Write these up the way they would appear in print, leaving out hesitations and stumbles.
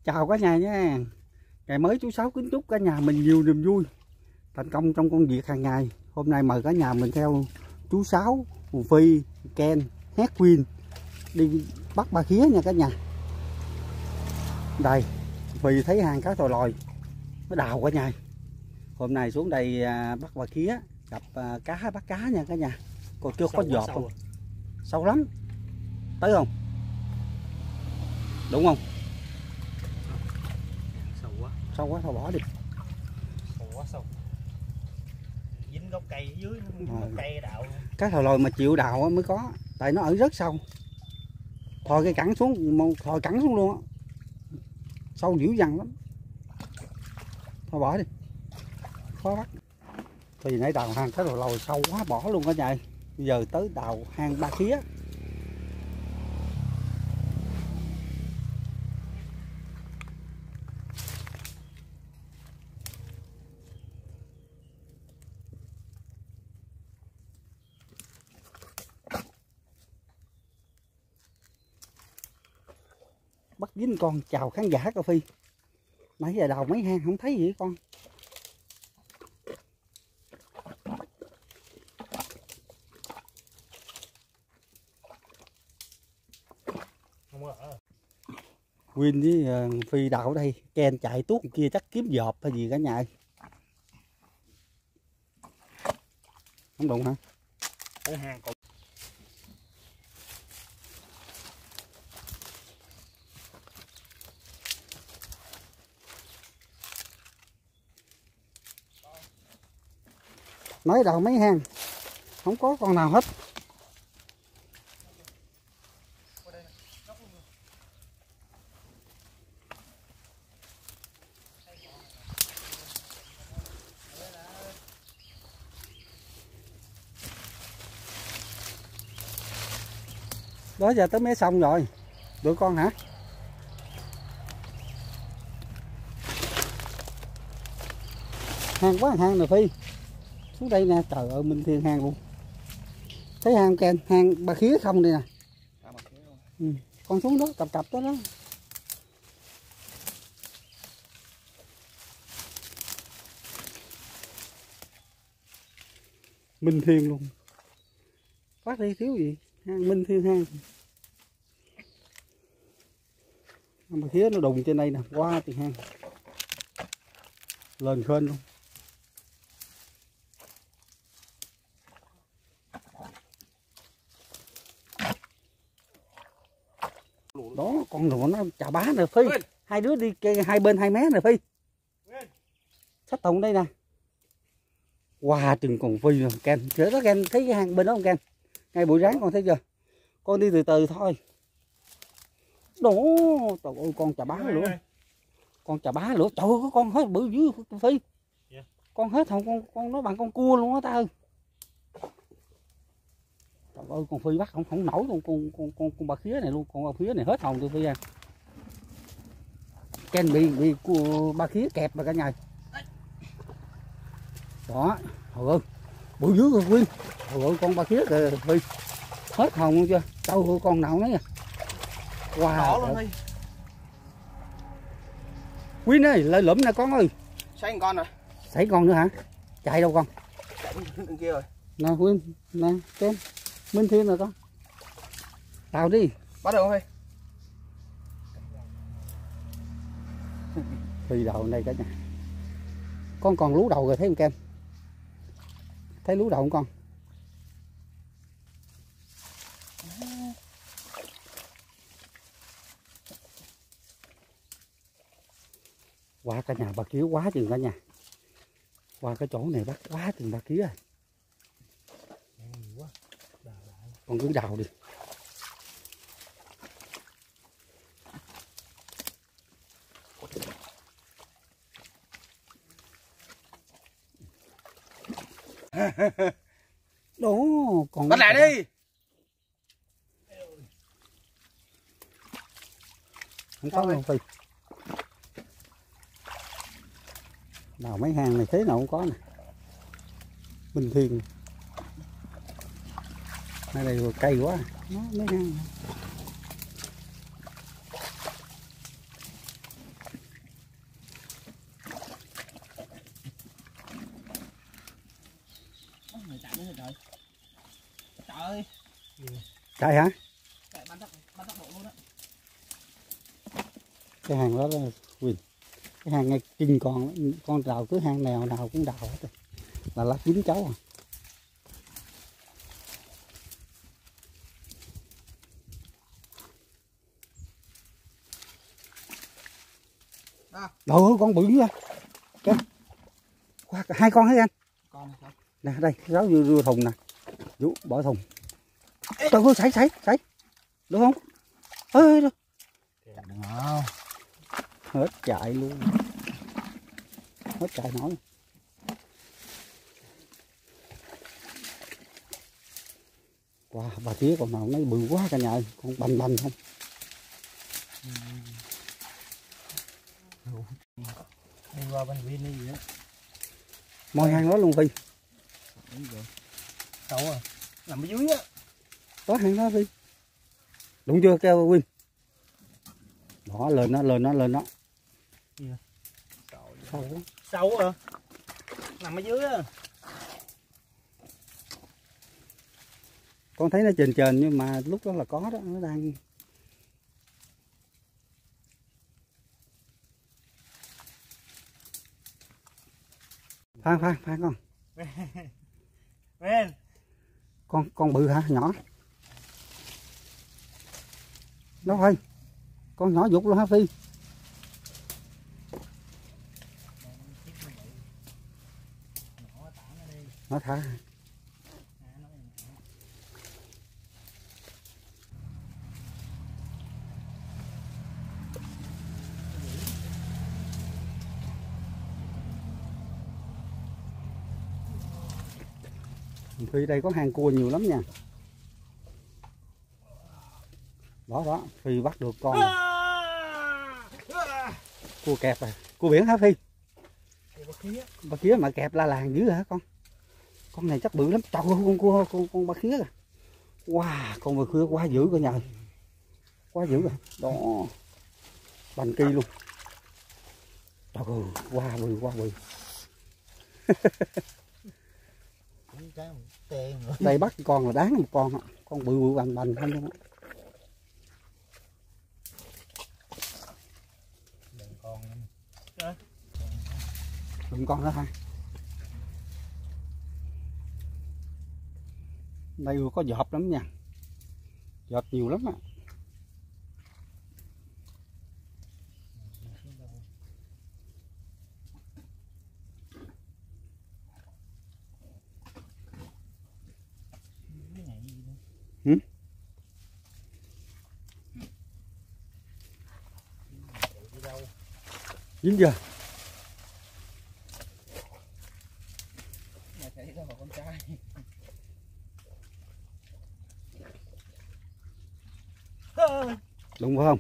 Chào cả nhà nha. Ngày mới chú Sáu kính chúc cả nhà mình nhiều niềm vui, thành công trong công việc hàng ngày. Hôm nay mời cả nhà mình theo chú Sáu, Phù Phi, Ken, Hedwin đi bắt ba khía nha cả nhà. Đây, Phi thấy hang cá thòi lòi, nó đào cả nhà. Hôm nay xuống đây bắt ba khía, gặp cá bắt cá nha cả nhà. Còn chưa có giọt không? Sâu lắm. Tới không? Đúng không? Sâu quá thôi bỏ đi. Sâu quá sâu. Dính gốc cây ở dưới, gốc cây đào. Cá thòi lòi mà chịu đào mới có, tại nó ở rất sâu. Thòi cái cẳng xuống, thòi cẳng xuống luôn á. Sâu dữ dằn lắm. Thôi bỏ đi. Khó bắt. Thì nãy đào hang cá thòi lòi sâu quá bỏ luôn cả nhà. Bây giờ tới đào hang ba khía. Bắt dính con. Chào khán giả Cà Phi. Nãy giờ đào mấy hang không thấy gì con. Win với Phi đào ở đây, Ken chạy tuốt kia chắc kiếm dọp hay gì cả nhà ơi. Không đụng hả? Ở hang còn nói đầu mấy hang không có con nào hết. Đó giờ tới mé sông rồi. Tụi con hả? Hang quá hang nè Phi. Xuống đây nè, trời ơi minh thiên hang luôn. Thấy hang Ken, hang ba khía không đây nè. Con xuống đó, cặp cặp đó đó. Minh thiên luôn. Phát đi thiếu gì? Hang minh thiên hang. Hang ba khía nó đùng trên đây nè, qua tiền hang. Lên khên luôn. Đó con rùa nó chà bá nè Phi. Hai đứa đi hai bên hai mé nè Phi. Sách tùng đây nè. Wow, chừng còn Phi rồi Ken. Chở đó Ken, thấy cái hang bên đó không Ken? Ngay bụi ráng con thấy chưa? Con đi từ từ thôi. Đó, trời ơi con chà bá luôn. Con chà bá lửa. Trời ơi con hết bự dữ Phi. Con hết không con nó bằng con cua luôn á ta ơi. Trời ơi con Phi bắt không nổi con ba khía này luôn, con ba khía này hết hồn tôi Phi à. Ken bị ba khía kẹp mà cả nhà. Đó, trời ơi. Bự dữ rồi Phi. Trời ơi con ba khía kìa Phi. Hết hồn luôn chưa? Trời ơi con nào nấy à. Wow. Quyên ơi, lợi lụm nè con ơi. Sấy con rồi. Sấy con nữa hả? Chạy đâu con? Chạy bên kia rồi. Nè Quyên, nè Ken. Minh thiên rồi con. Tao đi. Bắt được không Phi? Phi đầu đây cả nhà. Con còn lú đầu rồi thấy không Ken? Thấy lú đầu không con? Qua cả nhà ba khía quá chừng cả nhà. Qua cái chỗ này bắt quá chừng ba khía rồi. Con cứ đào đi. Đó, còn bắt lại đi. Không có đâu Phi. Đào mấy hang này thế nào không có nè. Bình thường. Nơi này cây quá. Nó mấy hang. Chạy hả? Chạy bắn tốc độ luôn á. Cái hàng đó là Quỳnh. Cái hàng này kinh con đào cứ hang nào nào cũng đào hết. Là lát dính cháu à. Đâu con bự quá. Kìa. Hai con thấy anh? Con này không? Nè đây, ráo vô thùng nè. Vũ bỏ thùng. Trời ơi, sảy. Được không? Ơi được. Hết chạy luôn. Hết chạy nổi. Wow, bà tía còn nào nó bự quá cả nhà ơi, con bành không. Đi qua bên Vin đi vậy. Môi hang đó luôn Phi. Đâu à? Nằm ở dưới á. Có hang đó Phi. Đúng chưa kêu Win? Đó lên nó. Sâu à? Nằm ở dưới á. Con thấy nó trên nhưng mà lúc đó là có đó, nó đang Phan con. Bên. Con bự hả? Nhỏ. Đâu thôi. Con nhỏ dục luôn hả Phi? Nó thả. Phi đây có hang cua nhiều lắm nha. Đó Phi bắt được con cua kẹp rồi. Cua biển hả Phi? Bà khía mà kẹp la làng dữ hả con? Con này chắc bự lắm. Trời ơi, con bà khía kìa. Wow, con bà khía quá dữ cả nhà. Quá dữ rồi. Đó. Bành kỳ luôn. Trời ơi, quá bự. Đây bắt con là đáng một con bự bành không luôn á. Đừng con nữa ha. Đây có dọp lắm nha. Dọp nhiều lắm á. Dính chưa? Đúng không?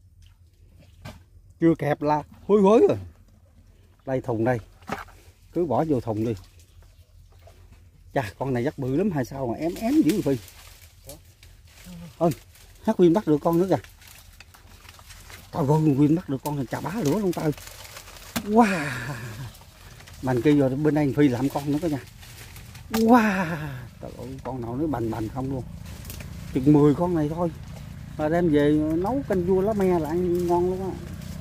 Chưa kẹp là hối rồi. Đây thùng đây. Cứ bỏ vô thùng đi. Chà, con này chắc bự lắm hay sao mà ém dữ Phi. Ơi, hát Quyên bắt được con nữa kìa. Trời ơi, Quyên bắt được con này chà bá lửa luôn tao. Wow. Bành kia rồi bên đây Phi làm con nữa cả nhà. Wow. Trời ơi, con nào nó bành không luôn. Chừng 10 con này thôi. Mà đem về nấu canh vua lá me là ăn ngon luôn á.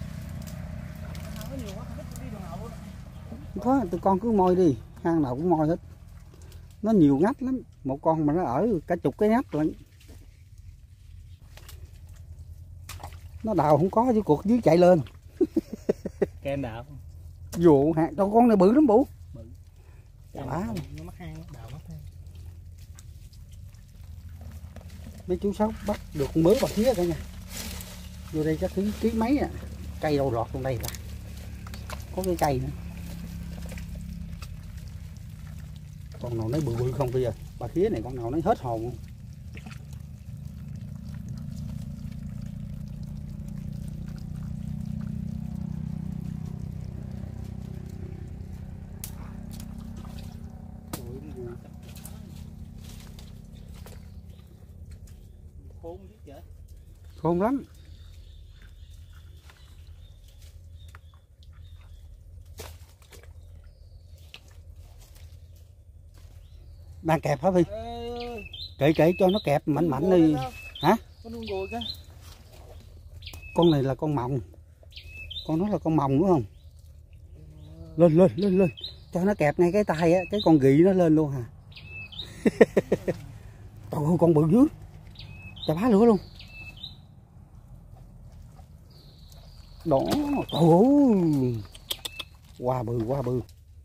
Có, tụi con cứ moi đi, hang nào cũng moi hết. Nó nhiều ngách lắm, một con mà nó ở cả chục cái ngách lận. Nó đào không có chứ cuộc dưới chạy lên. Kem đào. Vụ hang, đâu con này bự lắm bụ. Bự. Chà bá. Nó mắc hang, đào mắc hang. Mấy chú Sáu bắt được mớ bạc khía cả nha. Vô đây chắc ký mấy à. Cây đâu lọt trong đây là. Có cái cây nữa. Con nào nó bự không bây giờ. Bà khía này con nào nó hết hồn không? Khôn lắm. Đang kẹp hả Phi? Kệ cho nó kẹp mạnh mạnh đi. Hả? Con này là con mồng. Con nó là con mồng đúng không? Lên. Cho nó kẹp ngay cái tay á, cái con gị nó lên luôn hả? Trời ơi, con bự dưới. Chà bá lửa luôn. Đó, trời ơi. Quá bự.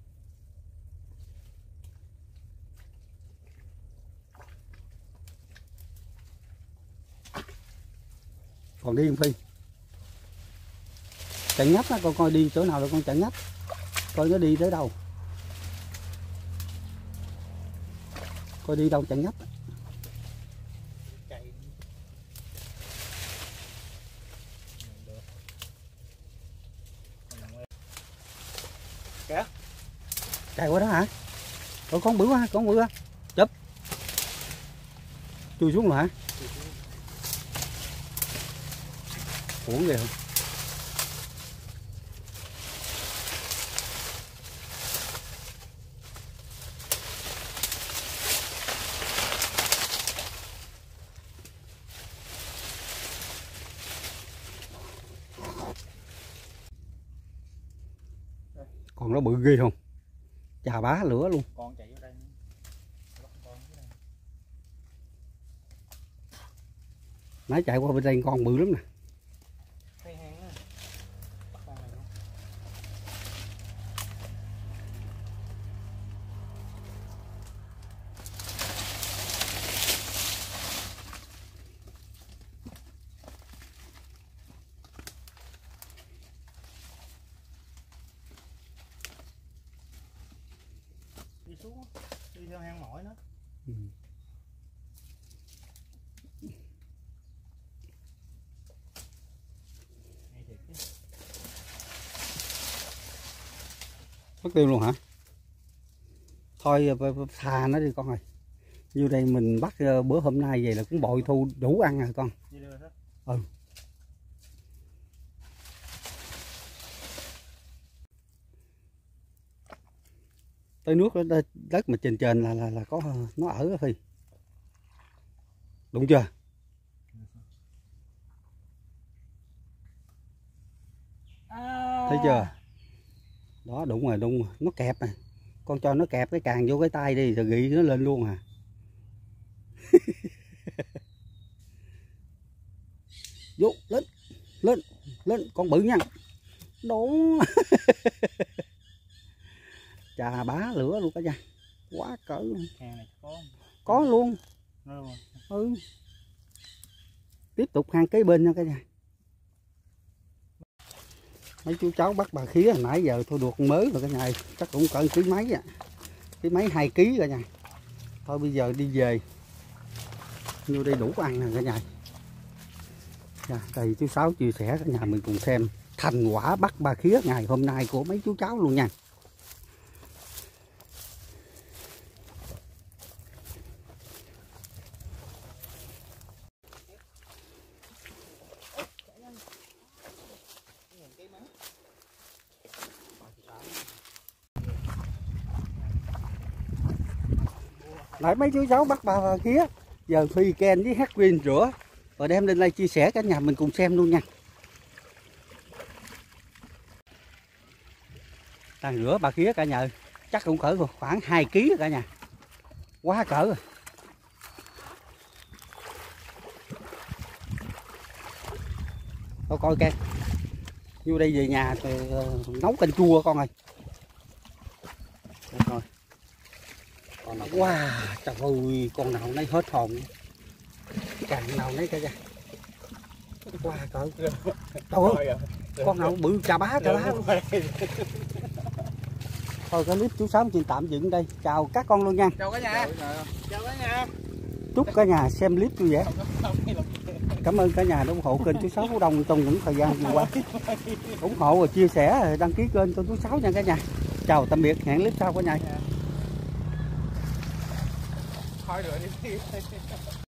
Còn đi không Phi? Chạy nhấp á, con coi đi chỗ nào rồi con chạy nhấp. Coi nó đi tới đâu. Coi đi đâu chạy nhấp. Kìa. Chạy qua đó hả? Con bự quá, chụp. Chui xuống rồi hả? Uổng kìa. Còn nó bự ghê không? Chà bá lửa luôn. Con chạy vô đây. Nãy chạy qua bên đây con bự lắm nè. Đi xuống, đi theo hang mỏi nó. Mất tiêu luôn hả? Thôi thà nó đi con ơi. Như đây mình bắt bữa hôm nay vậy là cũng bội thu đủ ăn rồi con. Ừ. Tới nước đó, đất mà trên là có nó ở đó Phi. Đúng chưa? Thấy chưa? Đó đúng rồi, nó kẹp nè. Con cho nó kẹp cái càng vô cái tay đi rồi gị nó lên luôn à. Vô lên con bự nha. Đó. Chà bá lửa luôn cả nhà. Quá cỡ luôn. Hang này có luôn. Ừ. Tiếp tục hang kế bên nha cả nhà. Mấy chú cháu bắt bà khía hồi nãy giờ thôi được mới rồi cả nhà. Chắc cũng cỡ ký mấy à. Ký mấy 2 kg cả nhà. Thôi bây giờ đi về. Vô đây đủ ăn nè cả nhà. Đây chú Sáu chia sẻ cả nhà mình cùng xem thành quả bắt bà khía ngày hôm nay của mấy chú cháu luôn nha. Nãy mấy chú cháu bắt bà khía, giờ Phi Ken với Hedwin rửa rồi đem lên đây chia sẻ cả nhà mình cùng xem luôn nha. Đang rửa bà khía cả nhà, chắc cũng cỡ khoảng 2 kg cả nhà, quá cỡ rồi. Thôi coi Ken, vô đây về nhà thì nấu canh chua con ơi. Rồi. Wow, trời ơi, con nào nấy hết hồn. Càng nào nấy cả nhà. Wow, trời ơi, con nào bự chà bá luôn. Thôi cái clip chú Sáu xin tạm dừng đây. Chào các con luôn nha. Chào cả nhà. Chào cả nhà. Chúc cả nhà xem clip vui vẻ. Cảm ơn cả nhà đã ủng hộ kênh chú Sáu Phú Đông trong những thời gian vừa qua. Ủng hộ và chia sẻ, đăng ký kênh cho chú Sáu nha cả nhà. Chào tạm biệt, hẹn clip sau cả nhà. Thôi rửa đi.